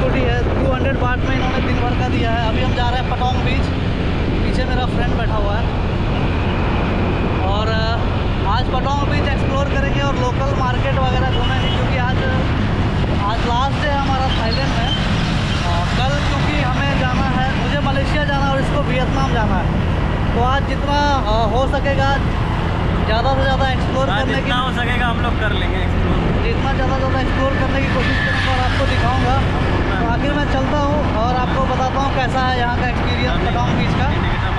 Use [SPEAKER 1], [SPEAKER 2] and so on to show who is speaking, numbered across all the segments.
[SPEAKER 1] Scooty है, 200 बाट में इन्होंने दिन भर का दिया है। अभी हम जा रहे हैं पटोंग बीच, पीछे मेरा फ्रेंड बैठा हुआ है। और आज पटोंग बीच एक्सप्लोर करेंगे और लोकल मार्केट वगैरह घूमेंगे, क्योंकि आज लास्ट डे हमारा थाईलैंड में। कल क्योंकि हमें जाना है, मुझे मलेशिया जाना है और इसको वियतनाम जाना है, तो आज जितना हो सकेगा ज़्यादा से ज़्यादा एक्सप्लोर करने की
[SPEAKER 2] हो सकेगा हम लोग कर लेंगे एक्सप्लोर।
[SPEAKER 1] जितना ज़्यादा एक्सप्लोर करने की कोशिश करूँगा और आपको दिखाऊंगा। तो आखिर मैं चलता हूँ और आपको बताता हूँ कैसा है यहाँ का एक्सपीरियंस पटोंग बीच का।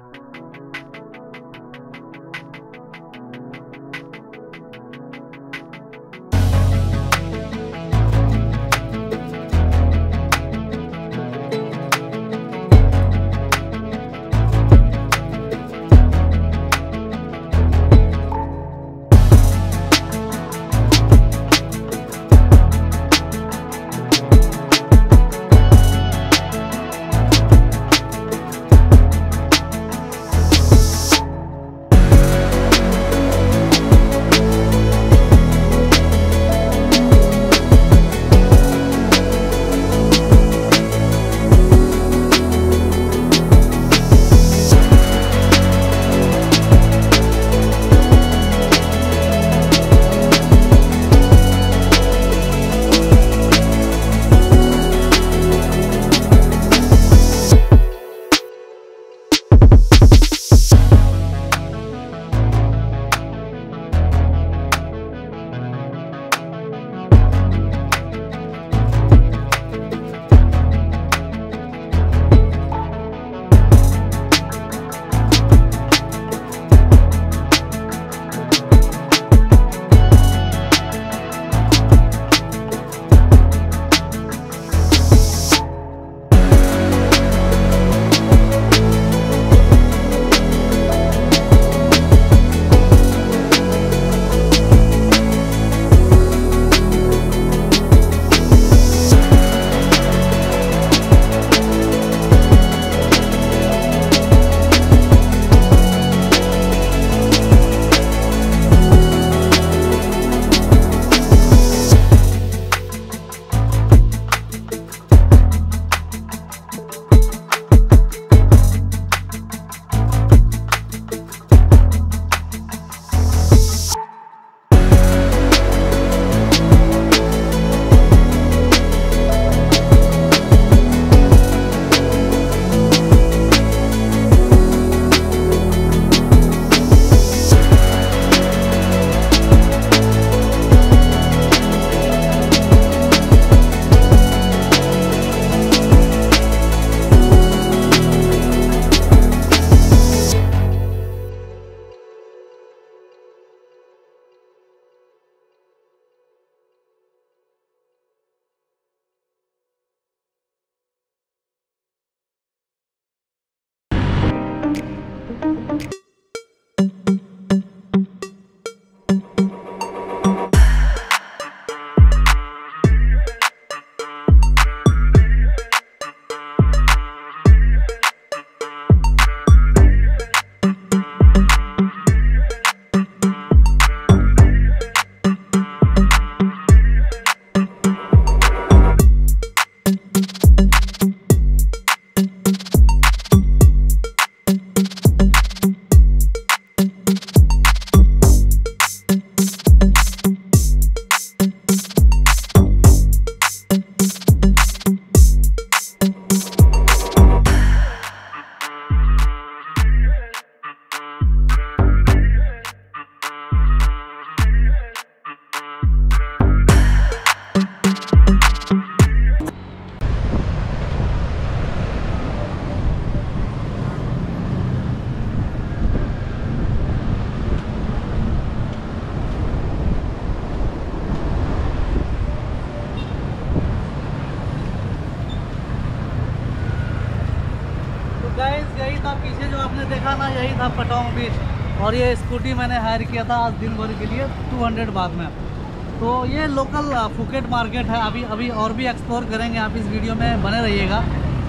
[SPEAKER 1] देखा ना, यही था पटोंग बीच। और ये स्कूटी मैंने हायर किया था आज दिन भर के लिए 200 बात में। तो ये लोकल फुकेट मार्केट है। अभी और भी एक्सप्लोर करेंगे, आप इस वीडियो में बने रहिएगा।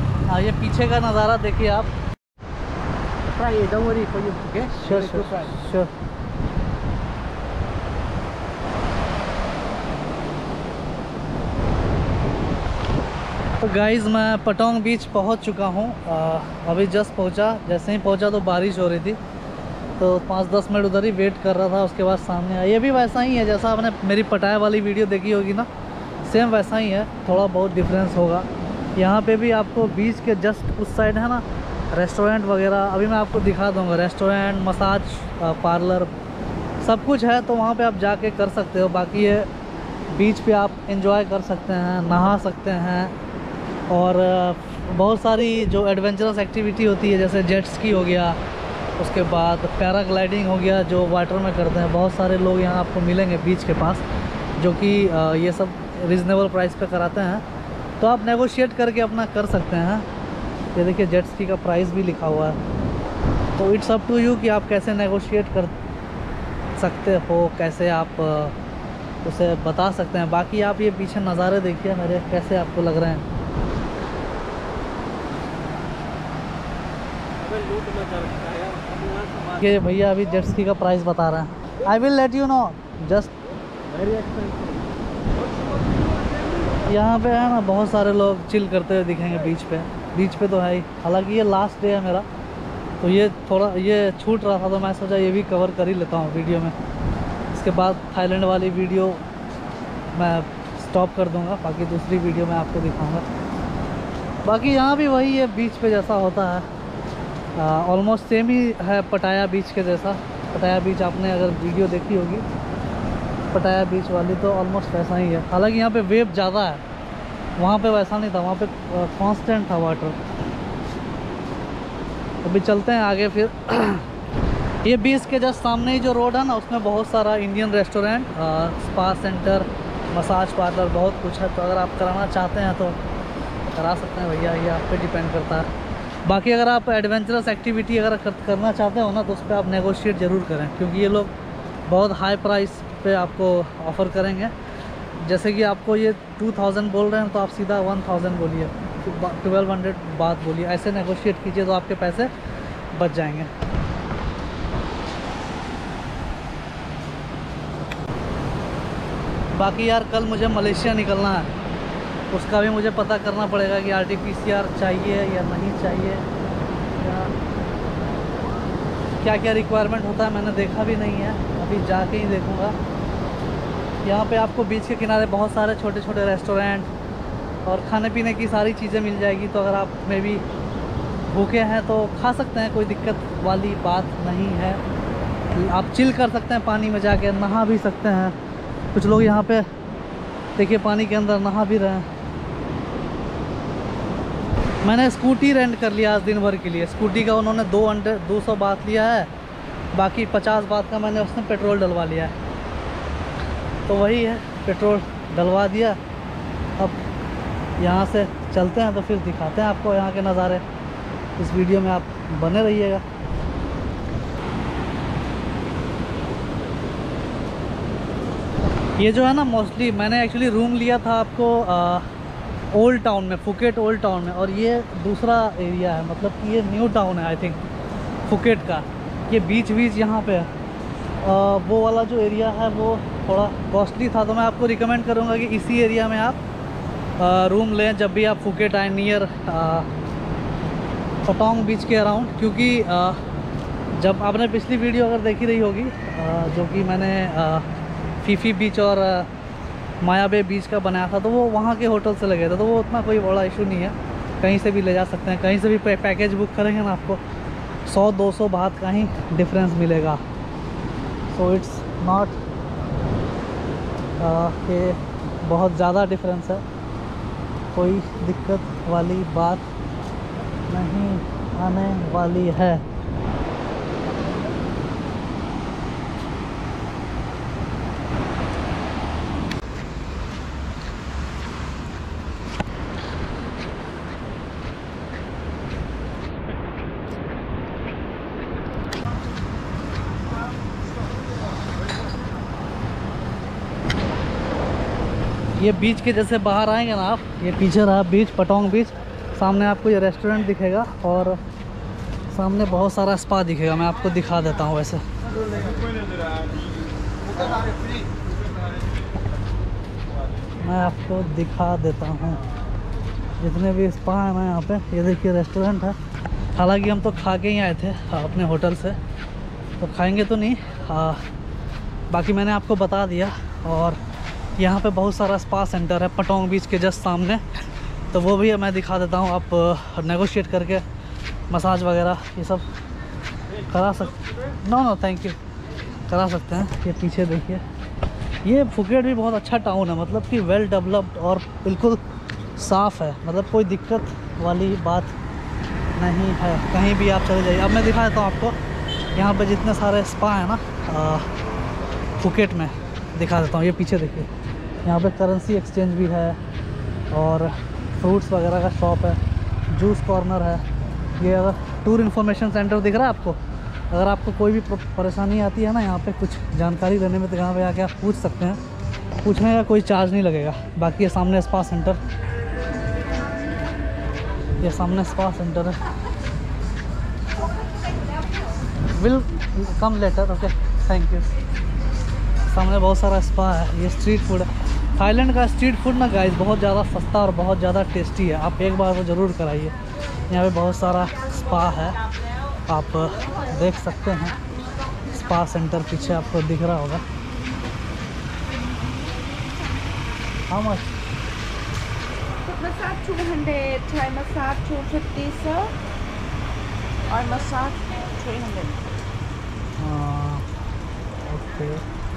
[SPEAKER 1] ये पीछे का नज़ारा देखिए आप। Don't worry for you, okay? Sure. तो गाइज़ मैं पटोंग बीच पहुंच चुका हूं। अभी जस्ट पहुंचा। जैसे ही पहुंचा तो बारिश हो रही थी, तो 5-10 मिनट उधर ही वेट कर रहा था। उसके बाद सामने आया। ये भी वैसा ही है जैसा आपने मेरी पटाया वाली वीडियो देखी होगी ना, सेम वैसा ही है, थोड़ा बहुत डिफरेंस होगा। यहाँ पे भी आपको बीच के जस्ट उस साइड है ना रेस्टोरेंट वगैरह, अभी मैं आपको दिखा दूँगा। रेस्टोरेंट, मसाज पार्लर सब कुछ है, तो वहाँ पे आप जाके कर सकते हो। बाकी ये बीच पे आप एंजॉय कर सकते हैं, नहा सकते हैं, और बहुत सारी जो एडवेंचरस एक्टिविटी होती है जैसे जेट स्की हो गया, उसके बाद पैराग्लाइडिंग हो गया जो वाटर में करते हैं। बहुत सारे लोग यहाँ आपको मिलेंगे बीच के पास जो कि ये सब रीज़नेबल प्राइस पे कराते हैं, तो आप नेगोशिएट करके अपना कर सकते हैं। ये देखिए जेट स्की का प्राइस भी लिखा हुआ है, तो इट्स अप टू यू कि आप कैसे नेगोशिएट कर सकते हो, कैसे आप उसे बता सकते हैं। बाकी आप ये पीछे नज़ारे देखिए मेरे, कैसे आपको लग रहे हैं। ये भैया अभी जेट स्की का प्राइस बता रहे हैं। I will let you know just.
[SPEAKER 2] Very expensive.
[SPEAKER 1] यहाँ पे है ना बहुत सारे लोग चिल करते हुए दिखेंगे बीच पे। बीच पे तो है ही, हालांकि ये लास्ट डे है मेरा, तो ये थोड़ा ये छूट रहा था, तो मैं सोचा ये भी कवर कर ही लेता हूँ वीडियो में। इसके बाद थाईलैंड वाली वीडियो मैं स्टॉप कर दूँगा, बाकी दूसरी वीडियो में आपको दिखाऊँगा। बाकी यहाँ भी वही है, बीच पे जैसा होता है ऑलमोस्ट सेम ही है पटाया बीच के जैसा। पटाया बीच आपने अगर वीडियो देखी होगी पटाया बीच वाली, तो ऑलमोस्ट वैसा ही है। हालांकि यहाँ पे वेव ज़्यादा है, वहाँ पे वैसा नहीं था, वहाँ पे कांस्टेंट था वाटर। अभी चलते हैं आगे फिर। ये बीच के जस्ट सामने ही जो रोड है ना, उसमें बहुत सारा Indian restaurant, spa centre, massage parlour, बहुत कुछ है। तो अगर आप कराना चाहते हैं तो करा सकते हैं भैया, ये आप पे डिपेंड करता है। बाकी अगर आप एडवेंचरस एक्टिविटी अगर करना चाहते हो ना, तो उस पर आप नेगोशिएट ज़रूर करें, क्योंकि ये लोग बहुत हाई प्राइस पे आपको ऑफ़र करेंगे। जैसे कि आपको ये 2000 बोल रहे हैं, तो आप सीधा 1000 बोलिए, 1200 बात बोलिए, ऐसे नेगोशिएट कीजिए तो आपके पैसे बच जाएंगे। बाकी यार कल मुझे मलेशिया निकलना है, उसका भी मुझे पता करना पड़ेगा कि RT-PCR चाहिए या नहीं चाहिए, क्या क्या रिक्वायरमेंट होता है मैंने देखा भी नहीं है, अभी जाके ही देखूँगा। यहाँ पे आपको बीच के किनारे बहुत सारे छोटे छोटे रेस्टोरेंट और खाने पीने की सारी चीज़ें मिल जाएगी, तो अगर आप में भी भूखे हैं तो खा सकते हैं, कोई दिक्कत वाली बात नहीं है। आप चिल कर सकते हैं, पानी में जाके नहा भी सकते हैं। कुछ लोग यहाँ पे देखिए पानी के अंदर नहा भी रहे हैं। मैंने स्कूटी रेंट कर लिया आज दिन भर के लिए। स्कूटी का उन्होंने 200 बात लिया है, बाकी 50 बात का मैंने उसमें पेट्रोल डलवा लिया है। तो वही है, पेट्रोल डलवा दिया। अब यहाँ से चलते हैं, तो फिर दिखाते हैं आपको यहाँ के नज़ारे। इस वीडियो में आप बने रहिएगा। ये जो है ना, मोस्टली मैंने एक्चुअली रूम लिया था आपको ओल्ड टाउन में, फुकेट ओल्ड टाउन में, और ये दूसरा एरिया है, मतलब कि ये न्यू टाउन है आई थिंक फुकेट का। ये बीच यहाँ पे है। वो वाला जो एरिया है वो थोड़ा कॉस्टली था, तो मैं आपको रिकमेंड करूँगा कि इसी एरिया में आप रूम लें जब भी आप फुकेट आए, नियर पटोंग बीच के अराउंड। क्योंकि जब आपने पिछली वीडियो अगर देखी रही होगी जो कि मैंने फीफी बीच और माया बे बीच का बनाया था, तो वो वहाँ के होटल से लगे थे, तो वो उतना कोई बड़ा इशू नहीं है, कहीं से भी ले जा सकते हैं। कहीं से भी पैकेज बुक करेंगे ना, आपको 100-200 बात का ही डिफरेंस मिलेगा। सो इट्स नॉट कि बहुत ज़्यादा डिफरेंस है, कोई दिक्कत वाली बात नहीं आने वाली है। ये बीच के जैसे बाहर आएंगे ना आप, ये पीछे रहा बीच, पटोंग बीच, सामने आपको ये रेस्टोरेंट दिखेगा और सामने बहुत सारा स्पा दिखेगा। मैं आपको दिखा देता हूँ, वैसे मैं आपको दिखा देता हूँ। जितने भी स्पा है ना यहाँ पे। ये देखिए रेस्टोरेंट है, हालांकि हम तो खा के ही आए थे अपने होटल से, तो खाएंगे तो नहीं। बाकी मैंने आपको बता दिया। और यहाँ पे बहुत सारा स्पा सेंटर है पटोंग बीच के जस्ट सामने, तो वो भी मैं दिखा देता हूँ। आप नेगोशिएट करके मसाज वगैरह ये सब करा सकते। नो थैंक यू, करा सकते हैं। ये पीछे देखिए, ये फुकेट भी बहुत अच्छा टाउन है, मतलब कि वेल डेवलप्ड और बिल्कुल साफ़ है, मतलब कोई दिक्कत वाली बात नहीं है। कहीं भी आप चले जाइए। अब मैं दिखा देता हूँ आपको यहाँ पे जितने सारे स्पा है ना फुकेट में, दिखा देता हूँ। ये पीछे देखिए, यहाँ पे करेंसी एक्सचेंज भी है और फ्रूट्स वगैरह का शॉप है, जूस कॉर्नर है। ये अगर टूर इन्फॉर्मेशन सेंटर दिख रहा है आपको, अगर आपको कोई भी परेशानी आती है ना यहाँ पे कुछ जानकारी देने में, तो यहाँ पे आके आप पूछ सकते हैं। पूछने का कोई चार्ज नहीं लगेगा। बाकी ये सामने स्पा सेंटर, ये सामने स्पा सेंटर है। Will come later, okay thank you. सामने बहुत सारा स्पा है। ये स्ट्रीट फूड है। थाईलैंड का स्ट्रीट फूड ना गाइस बहुत ज़्यादा सस्ता और बहुत ज़्यादा टेस्टी है। आप एक बार तो ज़रूर कराइए। यहाँ पे बहुत सारा स्पा है, आप देख सकते हैं। स्पा सेंटर पीछे आपको दिख रहा होगा। How much?
[SPEAKER 3] Foot massage 200, Thai massage 250, sir. Or massage 300.
[SPEAKER 1] Okay.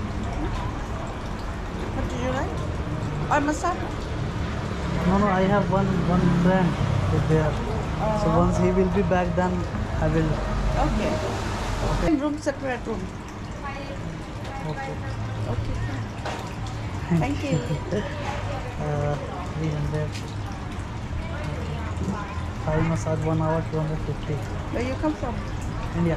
[SPEAKER 3] What do you like? Or massage?
[SPEAKER 1] No, I have one friend is there. So once he will be back, then I will.
[SPEAKER 3] Okay. Room separate room.
[SPEAKER 1] Okay.
[SPEAKER 3] Okay. Thank you.
[SPEAKER 1] 300. Thai massage 1 hour 250.
[SPEAKER 3] Where you come from?
[SPEAKER 1] India.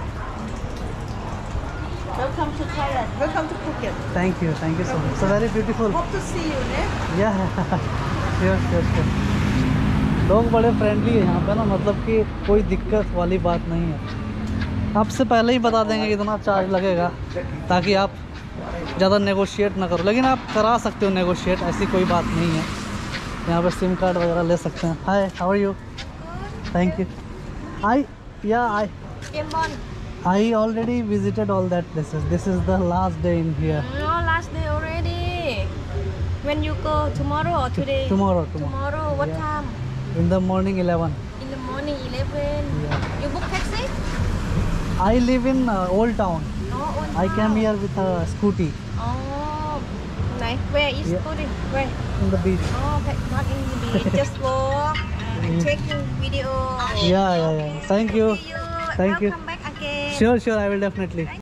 [SPEAKER 3] Welcome to Thailand. Welcome to Phuket.
[SPEAKER 1] Thank you so much. So very beautiful.
[SPEAKER 3] Hope to see you, ne?
[SPEAKER 1] Yeah. sure. लोग बड़े friendly है यहाँ पे ना, मतलब कि कोई दिक्कत वाली बात नहीं है। आपसे पहले ही बता देंगे कितना चार्ज लगेगा, ताकि आप ज़्यादा नेगोशिएट ना करो। लेकिन आप करा सकते हो नेगोशिएट, ऐसी कोई बात नहीं है। यहाँ पे सिम कार्ड वगैरह ले सकते हैं। Hi, how are you? Thank you. I already visited all that places. This is the last day in here.
[SPEAKER 4] No, last day already. When you go tomorrow or today?
[SPEAKER 1] Tomorrow.
[SPEAKER 4] Tomorrow, what
[SPEAKER 1] Yeah.
[SPEAKER 4] time?
[SPEAKER 1] In the morning 11.
[SPEAKER 4] In the morning, 11.
[SPEAKER 1] Yeah.
[SPEAKER 4] You book taxi?
[SPEAKER 1] I live in Old Town.
[SPEAKER 4] No, on
[SPEAKER 1] I came here with a scooty
[SPEAKER 4] Oh, nice. Where is
[SPEAKER 1] Yeah.
[SPEAKER 4] Scooty? Where?
[SPEAKER 1] in the beach.
[SPEAKER 4] Oh, not in the beach. Just walk and taking video.
[SPEAKER 1] Yeah. Thank you.
[SPEAKER 4] See you.
[SPEAKER 1] Thank you.
[SPEAKER 4] Welcome back again.
[SPEAKER 1] Sure, I will definitely.